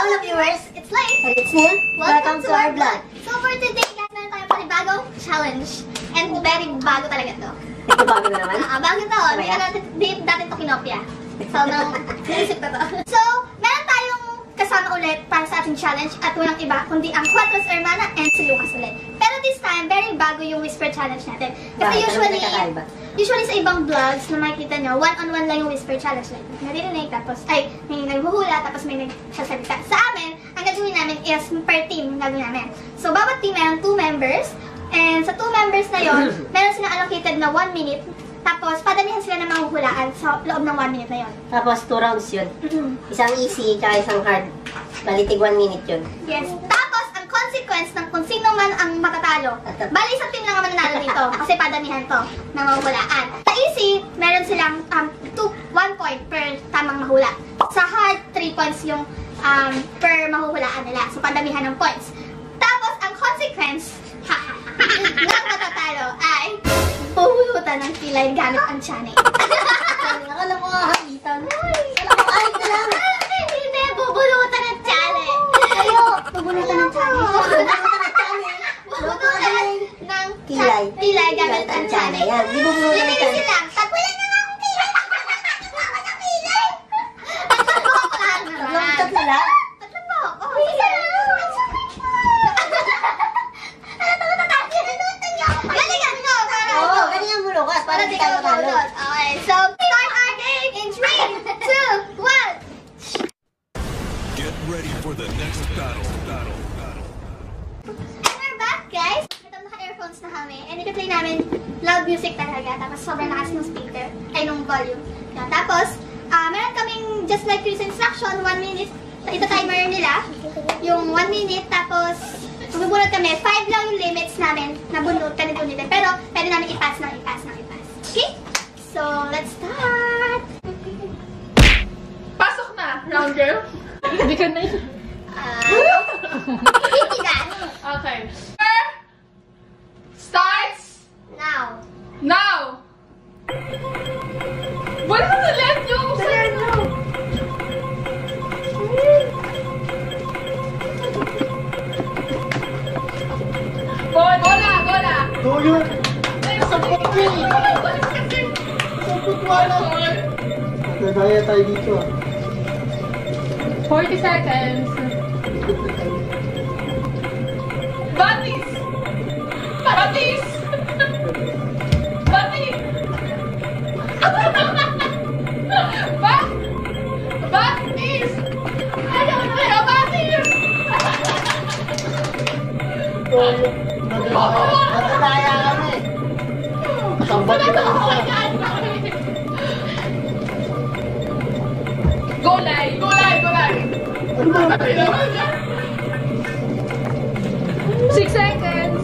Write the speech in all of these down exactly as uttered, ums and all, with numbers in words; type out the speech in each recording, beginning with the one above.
Hello viewers, it's Lay. And it's Neil. Welcome, Welcome to, to our vlog. So for today guys, meron tayong panibagong challenge. And very bago talaga to. Ito bago na naman? Ah, uh, bago to. Hindi na natin, dati to kinopya. So, nang naisip ko to. So, meron tayong kasama ulit para sa ating challenge at walang iba kundi ang Cuatros Hermana and si Lucas ulit. Pero this time, very bago yung Whisper Challenge natin. Kasi Bakit? usually, usually sa ibang vlogs na makikita nyo, one-on-one lang yung Whisper Challenge. Like, naririnig, tapos, ay, may naghuhula, tapos may nagsasalita. Sa amin, ang gagawin namin is per team yung gagawin namin. So, bawat team meron two members. And sa two members na yon, meron silang allocated na one minute. Tapos, padamihan sila ng mahuhulaan sa loob ng one minute na yon. Tapos, two rounds yun. Mm-hmm. Isang easy, tsaka isang hard. Balitig one minute yun. Yes. Tapos, ang consequence ng kung sino man ang matatalo. Bali, isang team lang ang mananalo dito. Kasi padamihan to ng mahuhulaan. Sa easy, meron silang um, two, one point per tamang mahula. Sa hard, three points yung um, per mahuhulaan nila. So, padamihan ng points. Tapos, ang consequence ng matatalo ay puhulutan ng kilay gamit ang tiyanin. Akala ko hahagitan. Akala ko ay ka lang. Hindi, bubulutan ng tiyanin. Ayo, bubulutan ng tiyanin. Bubulutan ng tiyanin. Bubulutan ng kilay. Kilay gamit ang tiyanin. Yan, di bubulutan ng tiyanin. Limitin lang. Tagpulan na nga akong kilay. Ako sa kilay. Tatlo ako lang naman. Tatlo lang? Tatlo mo. Oh, isa lang. Para di ka matalo. Okay, so start our game in three, two, one. Get ready for the next battle. Battle. Battle. And we're back, guys. Ito, naka-earphones na kami. And ito-play namin loud music talaga. Tapos sobrang lakas ng speaker. Ay, nung volume. Yan. Tapos, uh, meron kaming just like Chris instruction, one minute. Ito timer nila. Yung one minute. Tapos, bubunod kami. Five lang yung limits namin na bunod. Kanito-nito. Pero, pwede namin i-pass ng i-pass ng i-pass. Okay? So, let's start! Pasok na, round girl. Hindi ka na yun. Hindi ka. Okay. Starts Now. now. Wala ka sa left yung sa'yo. Gola, gola. Tuyo! Sampot ko eh! Sampot wala! Nagaya tayo dito ah. forty seconds. Batis! Batis! Batis! Bat! Batis! Ano na? Batis! Tuyo! Nagaya kami! Sampot ko na. Golay! Golay! Golay! Six seconds!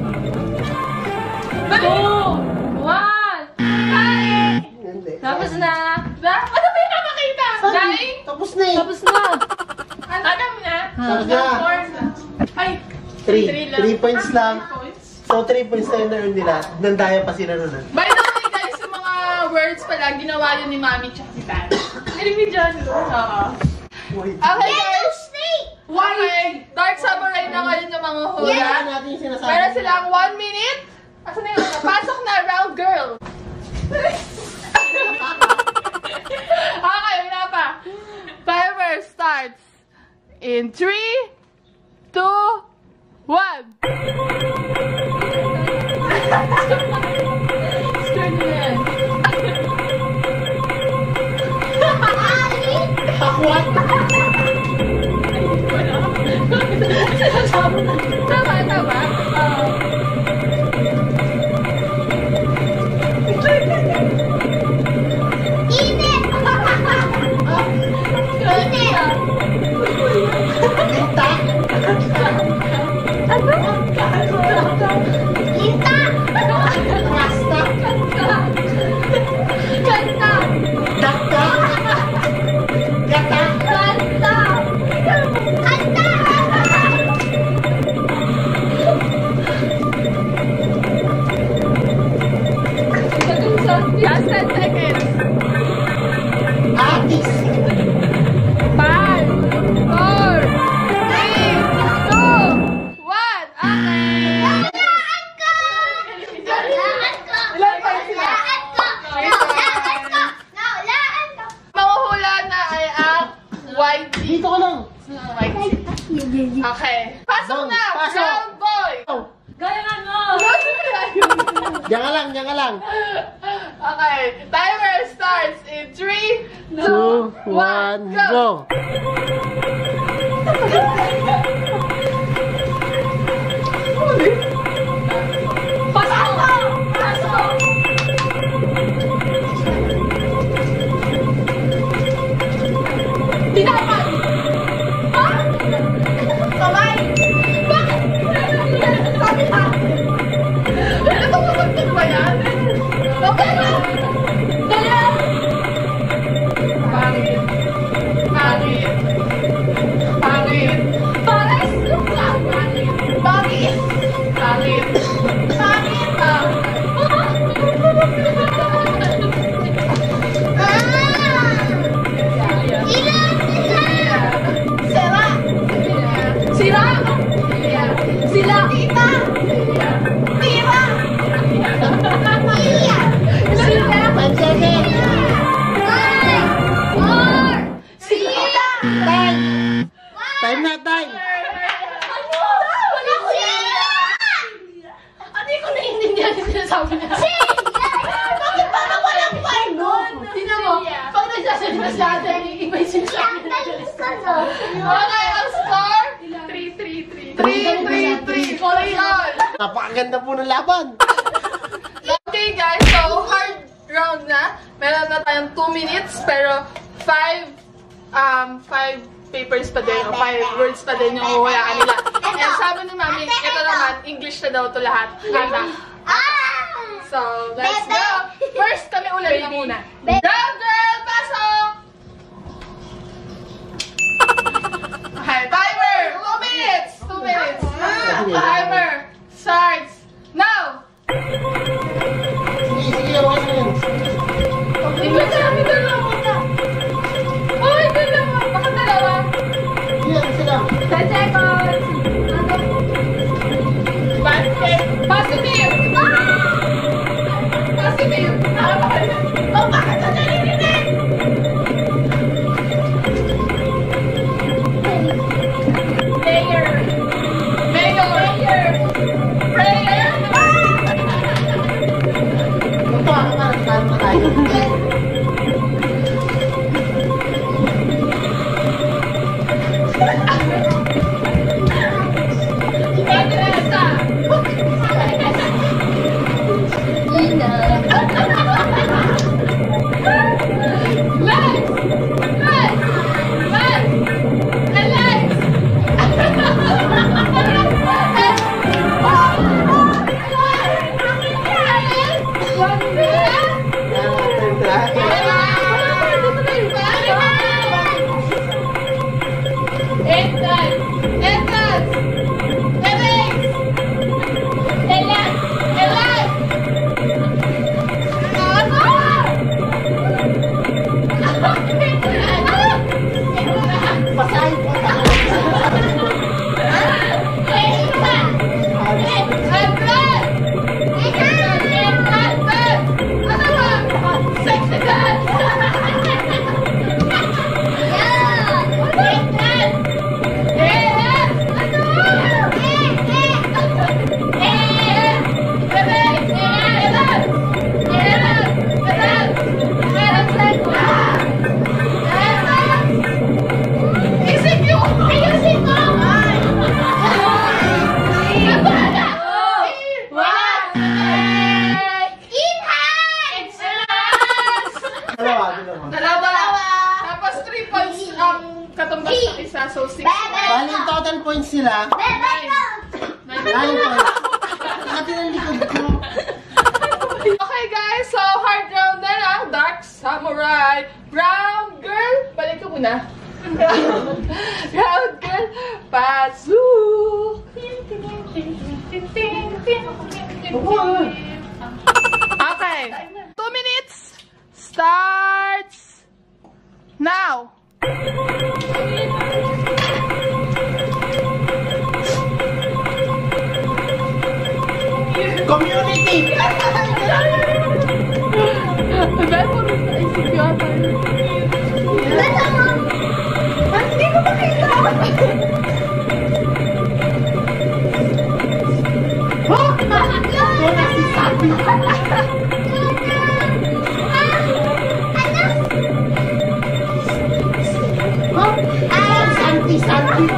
Two! One! Nine! Tapos na! Na? Ano ba yung nakakita? Nine? Tapos na eh! Tapos na! Alam na? Tapos na! Four na. Ay! Three. lang. Three points lang. Three points. So, three points na yun na yun nila. Nandaya pa sila nun ah. By the way guys, yung mga words pala, ginawa yun ni Mami tsaka si Dad. Narinig dyan. Oo. Wait. Okay Yellow guys! snake! Okay, Dark Samurai na ngayon yung mga hula. Wala natin yung sinasabi. Meron silang one minute. Asan na yun? Pasok na, round girl. Okay, wala pa. Timer starts in three, two, one. Start na yan. Takwat! Tama, tama. Init! Init! Linta! Linta! Rasta! Kanta! Dakta! Gata! Kanta! Kanta! White tea. Dito ka lang. White tea. Okay. Pasok Bong, na! pasok. Brown boy! Oh, Gayangan mo! diyan ka lang, diyan ka lang. Okay. Timer starts in three, Two, one, go. Pasok! Pasok! Tinapay! Ha? Kamay! Bakit? Sabi ka! Ano ito masagtag ba yan? Okay na! Dali! Pangit! Pangit! Pangit! Pares! Pangit! Pangit! Pangit! Pangit! Sira! Sila! Tita! Tira! Iya! Sila! Five seconds. Four! Sila! Time. Time na, time. Ano? Wala ko yan! Hindi ko naiintindihan yung sinasabi niya. Bakit parang walang fine nun? Tingnan mo, pag nagsasalita si ate, iba yung sinasabi niya. Okay, ang score? three three three. three three three. Korean! Napakaganda po ng laban. Okay guys, so hard round na. Meron na tayong two minutes, pero five um, five papers pa din, o five words pa din yung huhulaan nila. And sabi ni Mami, ito naman, English na daw to lahat. Ganda. So, let's go! First, kami ulit na muna. Brown girl, pasok! Okay, timer! Two minutes! Two minutes! Timer starts now! Sige, sige, one minute. English kami dalawa! Uy, dalawa! Baka dalawa! Yan, sila. ten seconds! Positive! Positive! Positive! Ah, bakit? Oh, bakit na narinig? Mayor! Mayor! Prayer! Ito, ako na, time na tayo. Madrasa! Lights! Lights! Lights! And lights! One minute! Yan, time na. Entrance! Entrance! Erase! Elan! Elan! Pasay po tayo. Dalawa, dalawa. Dalawa! Tapos three points ang katumbas ng isa, so six. Bali, yung total points nila, nine points. Ate ng likod ko. Okay guys, so hard round na lang. Dark Samurai. Brown girl. Balik ko muna. Brown girl. Pasok. Okay. Two minutes. Starts now. Community! Dahil po rin sa isip yata. Sandy.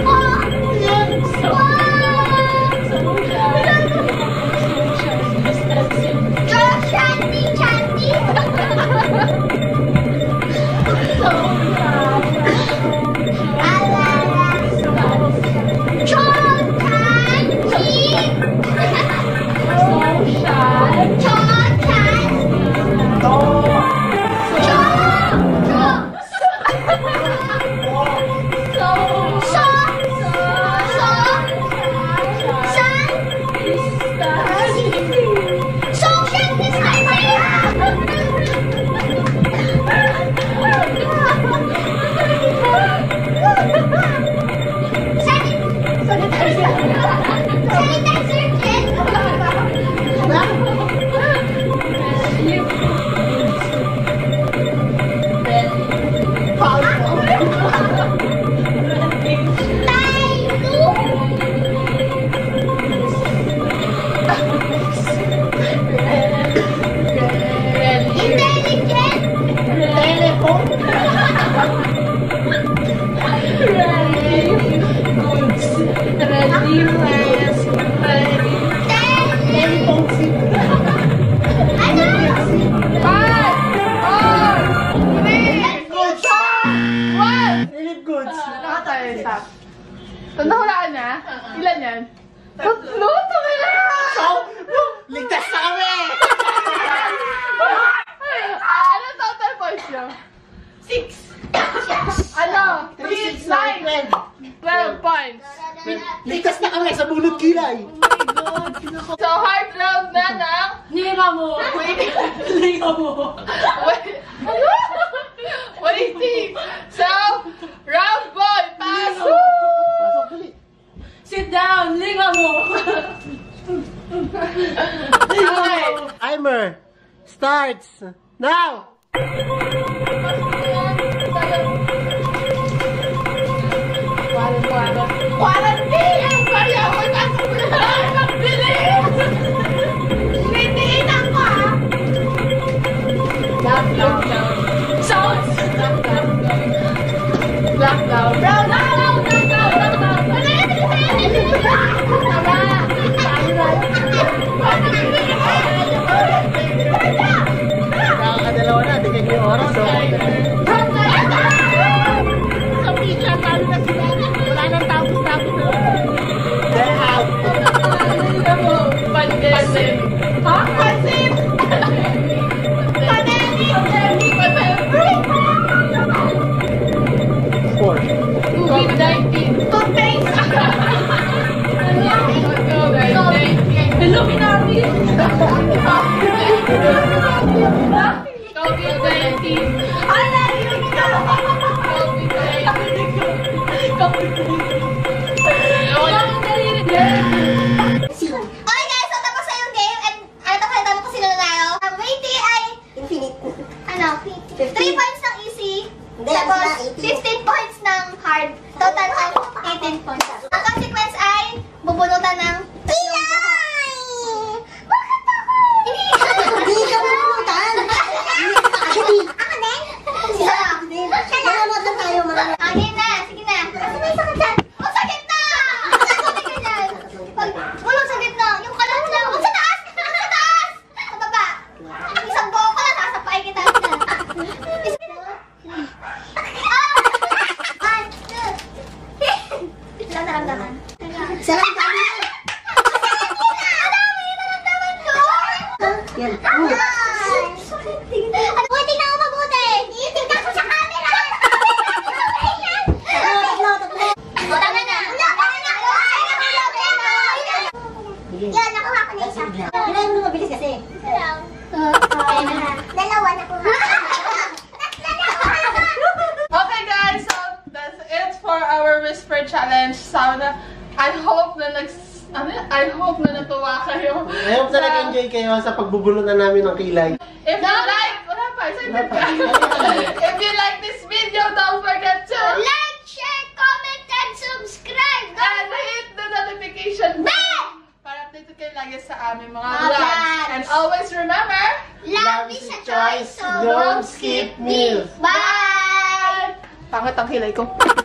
Tanda hulaan na? Ilan yan? Tatlo? Tumila! Ligtas na kami! Ano total points nyo? Six! Ano? Three, nine! Twelve points! Ligtas na kami sa bunod kilay! So, hard round na ng... Linga mo! Linga mo! Wait! Waiting! So, round boy! Pass! Sit down! Linga mo! Okay! Timer starts now! Quarantine! Kaya ko nasulat! Bilis! Bitiin ako! Lockdown. Sounds! Lockdown. Lockdown! Lockdown! Lockdown! Nakakadalawa na, di kayo yung oras. So, sa pizza, talo na sila. Wala nang tapos-tapos. They're out. Pansin! Ha? Pansin! Pandemic! Pandemic! Four. COVID nineteen! Toothpaste! Illuminati! COVID nineteen! Ala! Illuminati! COVID nineteen! Okay guys, so tapos na yung game and ano tapos mo kung sino nanalo. Ang waiting ay Infinite. ano, three points ng easy. Hindi, Tapos ano na, eighteen. fifteen points ng hard. Total of eighteen points. Ang consequence ay bubunutan ng pilay! Bakit ako? Hindi ka mabunutan. Ako din? Isa lang. Malamot lang tayo, malamot. Sige na, sige na. Kasi may sakit dyan. Huwag sa gitna! Huwag sa gitna! Pag ulong sa gitna, yung kalat lang. Huwag sa taas! Huwag sa taas! Sa baba. Isang buo ko lang, sasapay kita. One, two. Ilang naramdaman? Sarang kami. Ang dami yung naramdaman ko! Yan. Ano, uy, tingnan ko mabuti! Tingnan ko sa camera! Tatlo, tatlo. O, tama na! Tama na! Yan, nakuha ko na isa. Kailangan mo mabilis kasi. Dalawa nakuha. Okay guys, so that's it for our whisper challenge. Sana, I hope na nag ano, I hope na natuwa kayo. I hope na nag-enjoy kayo sa pagbubunutan namin ng kilay. If you like, wala pa, excited ka. If you like this video, don't forget to Like, share, comment, and subscribe! and hit the notification bell para updated kayo lagi sa aming mga vlogs. vlogs. And always remember, Love is a choice, so Don't skip meals. Bye! pangit ang hilay ko.